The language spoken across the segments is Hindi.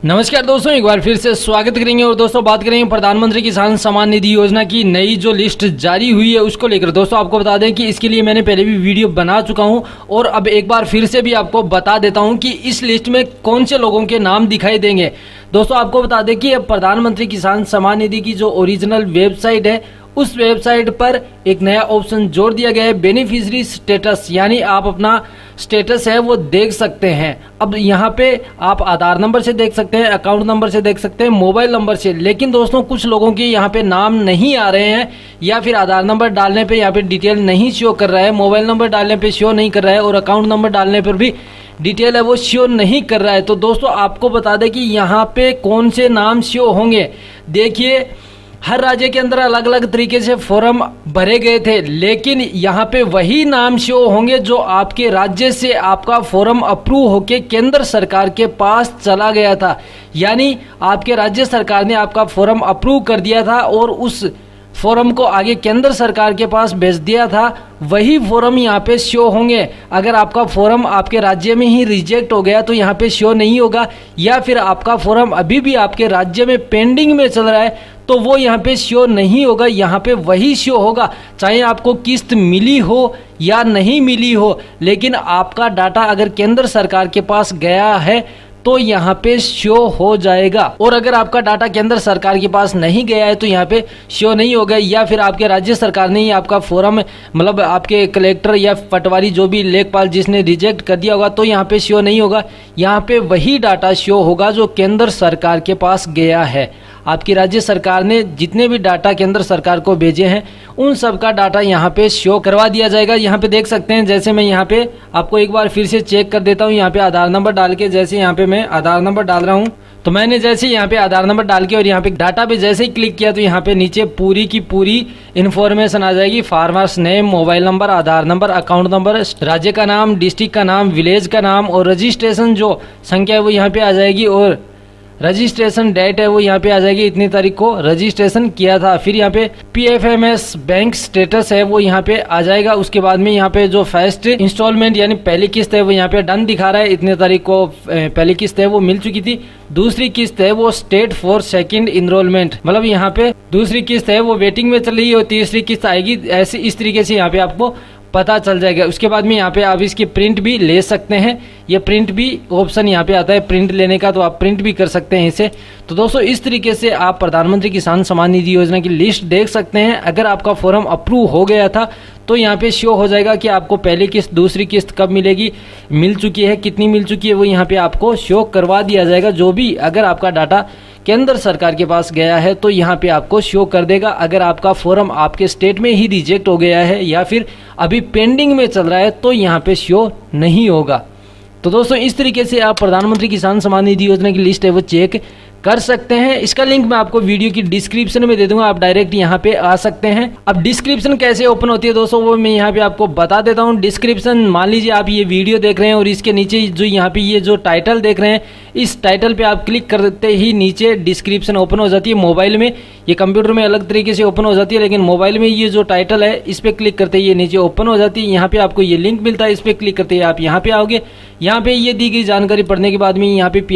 नमस्कार दोस्तों, एक बार फिर से स्वागत करेंगे और दोस्तों बात करेंगे प्रधानमंत्री किसान सम्मान निधि योजना की नई जो लिस्ट जारी हुई है उसको लेकर। दोस्तों आपको बता दें कि इसके लिए मैंने पहले भी वीडियो बना चुका हूं और अब एक बार फिर से भी आपको बता देता हूं कि इस लिस्ट में कौन से लोगों के नाम दिखाई देंगे। दोस्तों आपको बता दें कि अब प्रधानमंत्री किसान सम्मान निधि की जो ओरिजिनल वेबसाइट है उस वेबसाइट पर एक नया ऑप्शन जोड़ दिया गया है, बेनिफिशियरी स्टेटस, यानी आप अपना स्टेटस है वो देख सकते हैं। अब यहाँ पे आप आधार नंबर से देख सकते हैं, अकाउंट नंबर से देख सकते हैं, मोबाइल नंबर से। लेकिन दोस्तों कुछ लोगों के यहाँ पे नाम नहीं आ रहे हैं, या फिर आधार नंबर डालने पे यहाँ पे डिटेल नहीं शो कर रहा है, मोबाइल नंबर डालने पे शो नहीं कर रहा है और अकाउंट नंबर डालने पर भी डिटेल है वो शो नहीं कर रहा है। तो दोस्तों आपको बता दें कि यहाँ पे कौन से नाम शो होंगे। देखिए हर राज्य के अंदर अलग अलग तरीके से फॉर्म भरे गए थे, लेकिन यहाँ पे वही नाम शो होंगे जो आपके राज्य से आपका फॉर्म अप्रूव होके केंद्र सरकार के पास चला गया था। यानी आपके राज्य सरकार ने आपका फॉर्म अप्रूव कर दिया था और उस फॉर्म को आगे केंद्र सरकार के पास भेज दिया था, वही फॉर्म यहाँ पे शो होंगे। अगर आपका फॉर्म आपके राज्य में ही रिजेक्ट हो गया तो यहाँ पे शो नहीं होगा, या फिर आपका फॉर्म अभी भी आपके राज्य में पेंडिंग में चल रहा है तो वो यहाँ पे शो नहीं होगा। यहाँ पे वही शो होगा, चाहे आपको किस्त मिली हो या नहीं मिली हो, लेकिन आपका डाटा अगर केंद्र सरकार के पास गया है तो यहाँ पे शो हो जाएगा। और अगर आपका डाटा केंद्र सरकार के पास नहीं गया है तो यहाँ पे शो नहीं होगा, या फिर आपके राज्य सरकार ने ही आपका फॉर्म मतलब आपके कलेक्टर या पटवारी जो भी लेखपाल जिसने रिजेक्ट कर दिया होगा तो यहाँ पे शो नहीं होगा। यहाँ पे वही डाटा शो होगा जो केंद्र सरकार के पास गया है। आपकी राज्य सरकार ने जितने भी डाटा केंद्र सरकार को भेजे हैं उन सब का डाटा यहाँ पे शो करवा दिया जाएगा। यहाँ पे देख सकते हैं, जैसे मैं यहाँ पे आपको एक बार फिर से चेक कर देता हूँ। यहाँ पे आधार नंबर डाल के, जैसे यहाँ पे मैं आधार नंबर डाल रहा हूँ तो मैंने जैसे यहाँ पे आधार नंबर डाल के और यहाँ पे डाटा पे जैसे ही क्लिक किया तो यहाँ पे नीचे पूरी की पूरी इन्फॉर्मेशन आ जाएगी। Farmers name, mobile number, Aadhaar number, account number, राज्य का नाम, डिस्ट्रिक्ट का नाम, विलेज का नाम और रजिस्ट्रेशन जो संख्या है वो यहाँ पे आ जाएगी और रजिस्ट्रेशन डेट है वो यहाँ पे आ जाएगी, इतनी तारीख को रजिस्ट्रेशन किया था। फिर यहाँ पे PFMS बैंक स्टेटस है वो यहाँ पे आ जाएगा। उसके बाद में यहाँ पे जो फर्स्ट इंस्टॉलमेंट यानी पहली किस्त है वो यहाँ पे डन दिखा रहा है, इतने तारीख को पहली किस्त है वो मिल चुकी थी। दूसरी किस्त है वो स्टेट फॉर सेकंड इनरोलमेंट, मतलब यहाँ पे दूसरी किस्त है वो वेटिंग में चल रही है और तीसरी किस्त आएगी। ऐसे इस तरीके से यहाँ पे आपको पता चल जाएगा। उसके बाद में यहाँ पे आप इसकी प्रिंट भी ले सकते हैं, ये प्रिंट भी ऑप्शन यहाँ पे आता है प्रिंट लेने का, तो आप प्रिंट भी कर सकते हैं इसे। तो दोस्तों इस तरीके से आप प्रधानमंत्री किसान सम्मान निधि योजना की लिस्ट देख सकते हैं। अगर आपका फॉर्म अप्रूव हो गया था तो यहाँ पे शो हो जाएगा कि आपको पहली किस्त दूसरी किस्त कब मिलेगी, मिल चुकी है, कितनी मिल चुकी है, वो यहाँ पे आपको शो करवा दिया जाएगा। जो भी अगर आपका डाटा केंद्र सरकार के पास गया है तो यहाँ पे आपको शो कर देगा। अगर आपका फॉर्म आपके स्टेट में ही रिजेक्ट हो गया है या फिर अभी पेंडिंग में चल रहा है तो यहाँ पे शो नहीं होगा। तो दोस्तों इस तरीके से आप प्रधानमंत्री किसान सम्मान निधि योजना की लिस्ट है वो चेक कर सकते हैं। इसका लिंक मैं आपको वीडियो की डिस्क्रिप्शन में दे दूंगा, आप डायरेक्ट यहाँ पे आ सकते हैं। अब डिस्क्रिप्शन कैसे ओपन होती है दोस्तों वो मैं यहाँ पे आपको बता देता हूँ। डिस्क्रिप्शन, मान लीजिए आप ये वीडियो देख रहे हैं और इसके नीचे जो यहाँ पे ये जो टाइटल देख रहे हैं, इस टाइटल पे आप क्लिक करते ही नीचे डिस्क्रिप्शन ओपन हो जाती है। मोबाइल में, ये कंप्यूटर में अलग तरीके से ओपन हो जाती है, लेकिन मोबाइल में ये जो टाइटल है इस पे क्लिक करते ही ये नीचे ओपन हो जाती है। यहाँ पे आपको ये लिंक मिलता है, इस पे क्लिक करते ही आप यहाँ पे आओगे। यहाँ पे ये दी गई जानकारी पढ़ने के बाद में यहाँ पे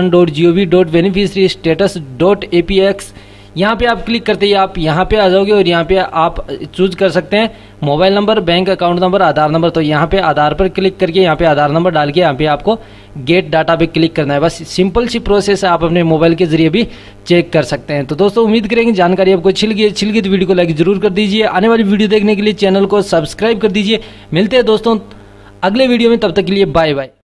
pmkisan.gov.beneficiarystatus.apx यहाँ पे आप क्लिक करते ही आप यहाँ पे आ जाओगे और यहाँ पे आप चूज कर सकते हैं mobile number, bank account number, Aadhaar number. तो यहाँ पे आधार पर क्लिक करके यहाँ पे आधार नंबर डाल के यहाँ पे आपको गेट डाटा पे क्लिक करना है। बस सिंपल सी प्रोसेस है, आप अपने मोबाइल के जरिए भी चेक कर सकते हैं। तो दोस्तों उम्मीद करेंगे जानकारी आपको छिल गई तो वीडियो को लाइक जरूर कर दीजिए। आने वाली वीडियो देखने के लिए चैनल को सब्सक्राइब कर दीजिए। मिलते हैं दोस्तों अगले वीडियो में, तब तक के लिए बाय बाय।